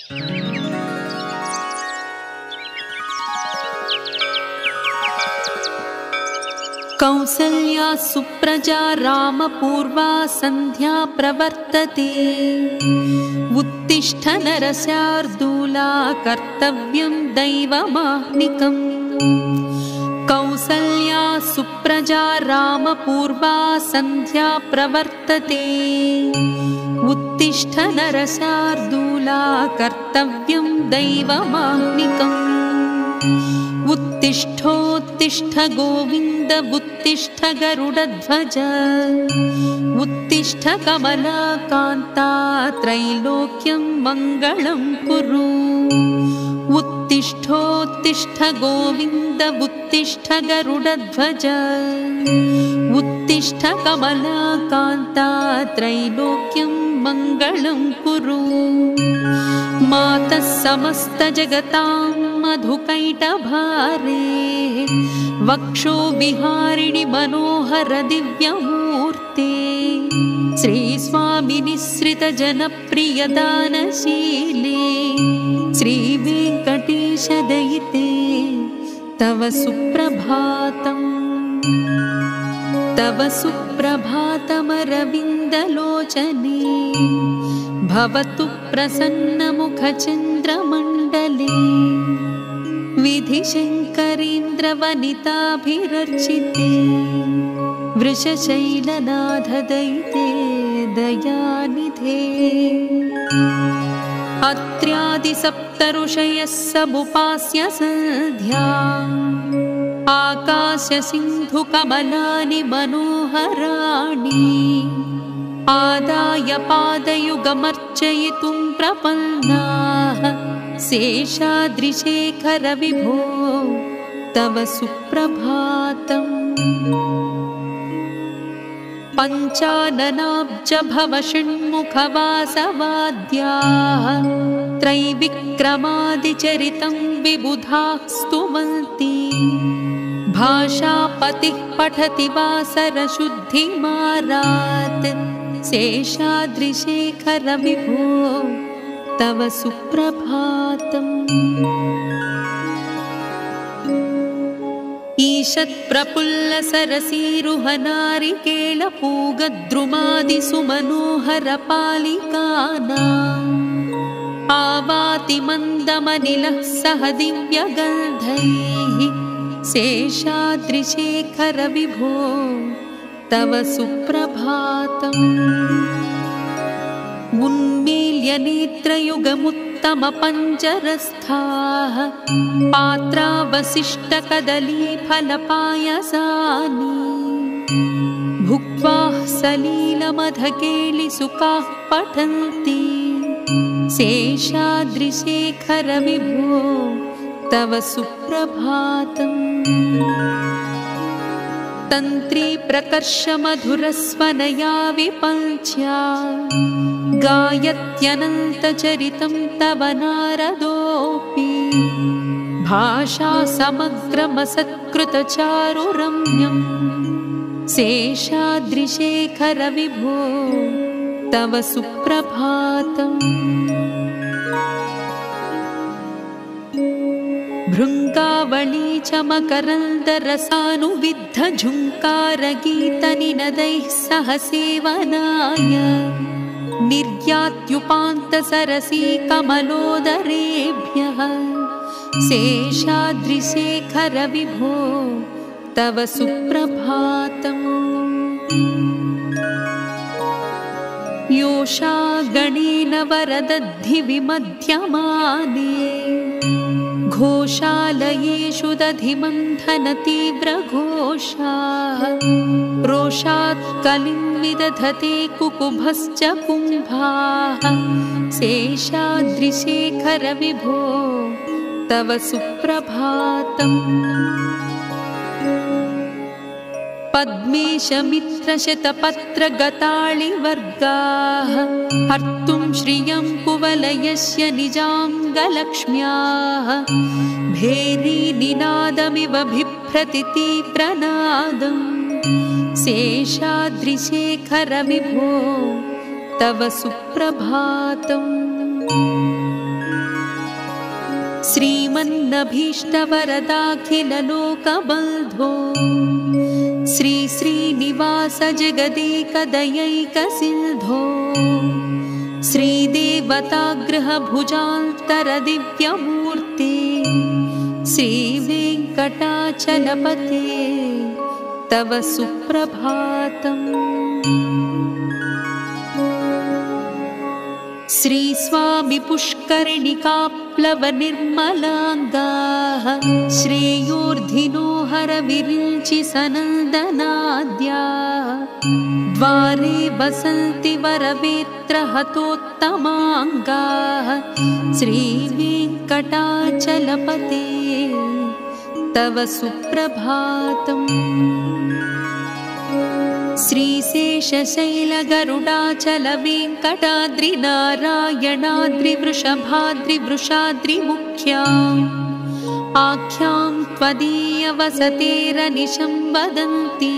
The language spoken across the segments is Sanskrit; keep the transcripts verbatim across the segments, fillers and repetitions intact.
कौसल्या सुप्रजा रामपूर्वा सन्ध्या प्रवर्तते। उत्तिष्ठ नरशार्दूला कर्तव्यं दैवमाह्निकम्। कौसल्या सुप्रजा रामपूर्वा सन्ध्या प्रवर्तते। उत्तिष्ठ नरशार्दूला कर्तव्यं दैवमाह्निकम्। उत्तिष्ठोत्तिष्ठ गोविन्द उत्तिष्ठ गरुडध्वज। उत्तिष्ठ कमलाकान्ता त्रैलोक्यं मङ्गलं कुरु। उत्तिष्ठोत्तिष्ठ गोविन्द उत्तिष्ठ गरुडध्वज। उत्तिष्ठ कमलाकान्ता त्रैलोक्यं मङ्गलं कुरु। मातः समस्त जगतां मधुकैटभारे। वक्षो विहारिणि मनोहर दिव्यमूर्ते। श्रीस्वामिनिःसृत जनप्रिय दानशीले। श्रीवेङ्कटेश दयिते तव सुप्रभातम्। तव सुप्रभातमरविन्दलोचने। भवतु प्रसन्नमुखचन्द्रमण्डले। विधिशङ्करेन्द्रवनिताभिरर्चिते। वृषशैलनाथदयिते दयानिधे। अत्र्यादिसप्तऋषयः समुपास्य सन्ध्या। आकाशसिन्धुकमलानि मनोहराणि। आदाय पादयुगमर्चयितुं प्रपन्नाः। शेषाद्रिशेखर विभो तव सुप्रभातम्। पञ्चाननाब्ज भव षण्मुखवासवाद्याः। त्रैविक्रमादिचरितं विबुधाः स्तुवन्ति। भाषापतिः पठति वासरशुद्धिमारात्। शेषाद्रिशेखर विभो तव सुप्रभातम्। ईषत्प्रफुल्लसरसीरुहनारिकेलपूगद्रुमादिसुमनोहरपालिकानाम्। आवाति मन्दमनिलः सह दिव्यगन्धैः। शेषाद्रिशेखर विभो तव सुप्रभातम्। उन्मील्य नेत्रयुगमुत्तमपञ्जरस्थाः। पात्रावशिष्टकदलीफलपायसानि। भुक्त्वा सलीलमधकेलिसुखाः पठन्ति। शेषाद्रिशेखर विभो तव सुप्रभातम्। तन्त्री प्रकर्ष मधुरस्वनया विपञ्च्या। गायत्यनन्तचरितं तव नारदोऽपि। भाषा समग्रमसत्कृतचारुरम्यम्। शेषाद्रिशेखर विभो तव सुप्रभातम्। भृङ्गावळी च मकरन्दरसानुविद्ध झुङ्कारगीतनिनदैः सह सेवनाय। निर्यात्युपान्तसरसी कमलोदरेभ्यः। शेषाद्रिशेखर विभो तव सुप्रभातम्। योषा गणेन वरदद्धि विमध्यमाने। घोषालयेषु दधिमन्थनतीव्रघोषाः। रोषात् कलिं विदधते कुकुभश्च कुम्भाः। शेषाद्रिशेखर विभो तव सुप्रभातम्। पद्मेशमित्रशतपत्रगताळिवर्गाः। हर्तुं श्रियं कुवलयस्य निजाङ्गलक्ष्म्याः। भेरीनिनादमिव बिभ्रति तीव्रनादम्। शेषाद्रिशेखर विभो तव सुप्रभातम्। श्रीमन्नभीष्टवरदाखिललोकबन्धो श्री श्रीनिवास जगदेकदयैकसिन्धो श्रीदेवताग्रहभुजान्तरदिव्यमूर्ते श्रीवेङ्कटाचलपते तव सुप्रभातम्। श्री स्वामी पुष्करिणिकाप्लवनिर्मलाङ्गाः श्रेयोर्धिनो हरविरिञ्चि सनन्दनाद्याः द्वारे वसन्ति वरवेत्रहतोत्तमाङ्गाः श्रीवेङ्कटाचलपते तव सुप्रभातम्। श्रीशेषशैलगरुडाचलवेङ्कटाद्रिनारायणाद्रिवृषभाद्रिवृषाद्रिमुख्याम् आख्यां त्वदीयवसतेरनिशं वदन्ति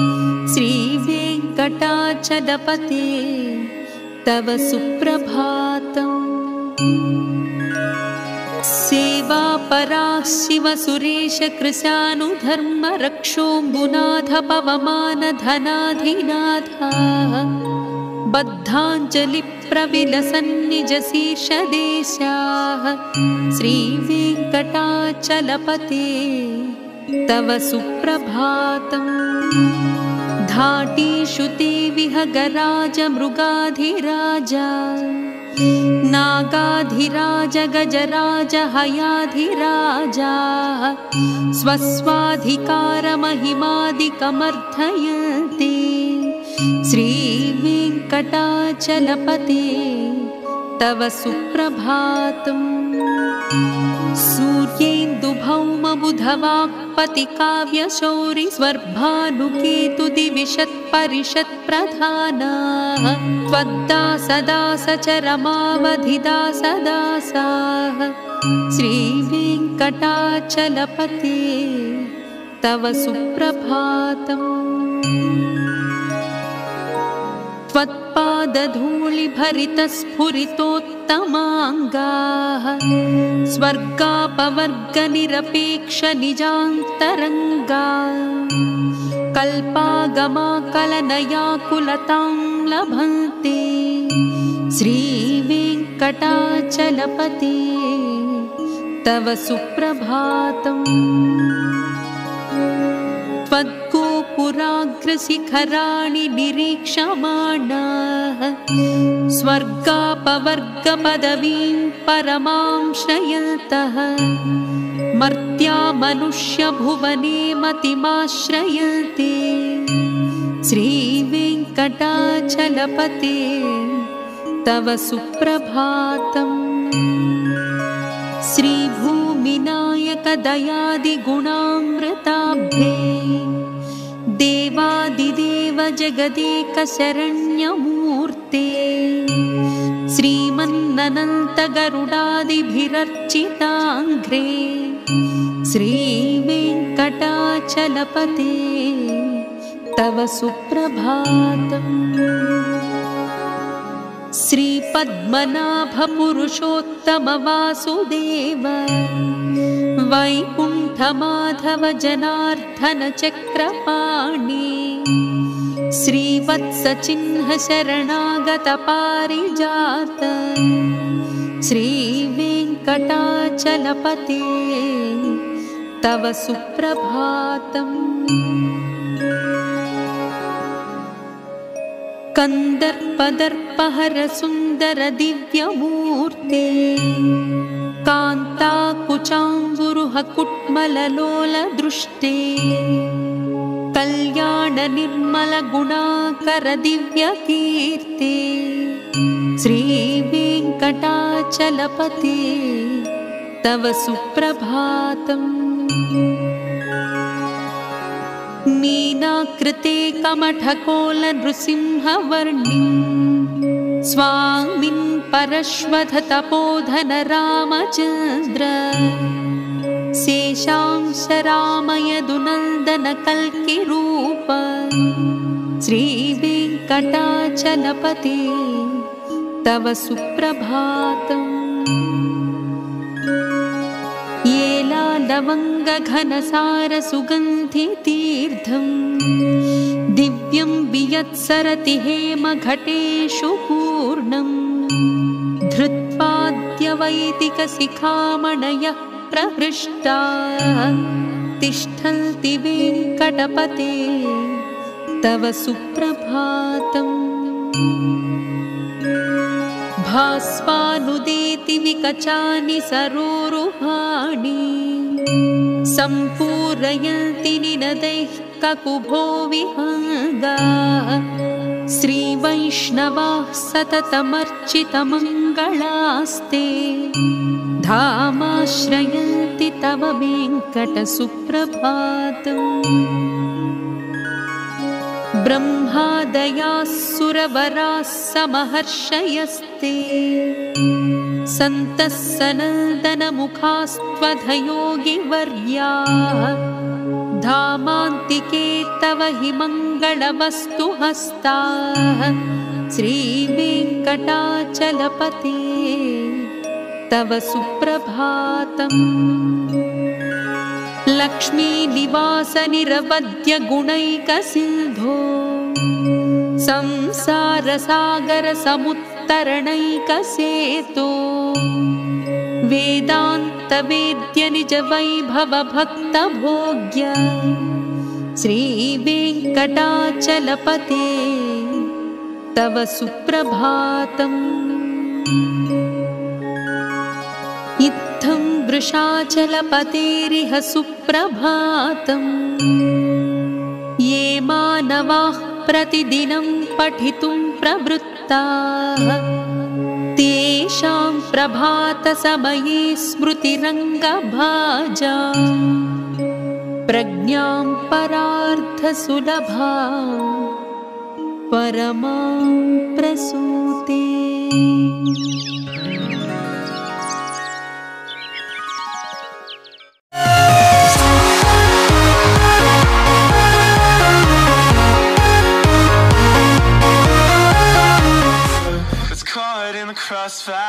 श्रीवेङ्कटाचलपते तव सुप्रभातम्। सेवापराः शिवसुरेशकृशानुधर्मरक्षोऽम्बुनाथ पवमानधनाधिनाथाः बद्धाञ्जलिप्रविलसन्निजशीर्षदेशाः श्रीवेङ्कटाचलपते तव सुप्रभातम्। धाटीषु ते विहगराज मृगाधिराजा नागाधिराज गजराज हयाधिराजाः स्वस्वाधिकारमहिमादिकमर्थयन्ते श्रीवेङ्कटाचलपते तव सुप्रभातम्। सूर्येन्दुभौमबुधवाक्पतिकाव्यशौरिस्वर्भानुकेतुदिविशत्परिषत्प्रधानाः त्वद्दासदासचरमावधिदासदासाः श्रीवेङ्कटाचलपते तव सुप्रभातम्। त्वत्पादधूलिभरितस्फुरितोत्तमाङ्गाः स्वर्गापवर्गनिरपेक्षनिजान्तरङ्गाः कल्पागमाकलनयाकुलतां लभन्ते श्रीवेङ्कटाचलपते तव सुप्रभातम्। त्वद्गोपुराग्रशिखराणि निरीक्षमाणाः स्वर्गापवर्गपदवीं परमां श्रयन्तः मर्त्या मनुष्यभुवने मतिमाश्रयन्ते श्रीवेङ्कटाचलपते तव सुप्रभातम्। श्रीभूमिनायकदयादिगुणामृताब्धे देवादिदेव जगदेकशरण्यमूर्ते श्रीमन्ननन्तगरुडादिभिरर्चिताङ्घ्रे श्रीवेङ्कटाचलपते तव सुप्रभातम्। श्रीपद्मनाभपुरुषोत्तमवासुदेव वैकुण्ठमाधव जनार्दन चक्रपाणि श्रीवत्सचिह्न शरणागत पारिजात श्रीवेङ्कटाचलपते तव सुप्रभातम्। कन्दर्पदर्पहर सुन्दर दिव्यमूर्ते कान्ताकुचाम्बुरुह कुट्मललोलदृष्टे कल्याण निर्मल गुणाकर दिव्यकीर्ते श्रीवेङ्कटाचलपते तव सुप्रभातम्। मीनाकृते कमठकोल नृसिंहवर्णिं स्वामिन् परश्वथ तपोधन रामचन्द्र शेषांश रामयदुनन्दन कल्किरूप श्रीवेङ्कटाचलपते तव सुप्रभातम्। ये लवङ्गघनसारसुगन्धितीर्थं दिव्यं वियत्सरति हेमघटेषु पूर्णं धृत्वाद्यवैदिकशिखामणयः प्रहृष्टाः तिष्ठन्ति वेङ्कटपते तव सुप्रभातम्। भास्वानुदेति विकचानि सरोरुहाणि सम्पूरयन्ति निनदैः ककुभो विहङ्गाः श्रीवैष्णवाः सततमर्चितमङ्गलास्ते धामाश्रयन्ति तव वेङ्कटसुप्रभातम्। ब्रह्मादयाः सुरवराः समहर्षयस्ते सन्तः सनन्दनमुखास्त्वधयोगिवर्याः धामान्तिके तव हि मङ्गलवस्तु हस्ताः श्रीवेङ्कटाचलपते तव सुप्रभातम्। लक्ष्मीनिवासनिरवद्यगुणैकसिन्धो संसारसागरसमुत्तरणैकसेतो वेदान्तवेद्यनिजवैभवभक्तभोग्य श्रीवेङ्कटाचलपते तव सुप्रभातम्। इत्थं वृषाचलपतेरिह सुप्रभातम्। ये मानवाः प्रतिदिनं पठितुं प्रवृत्ताः तेषां प्रभातसमये स्मृतिरङ्गभाजा प्रज्ञां परार्थसुलभा परमां प्रसूते। In the crossfire.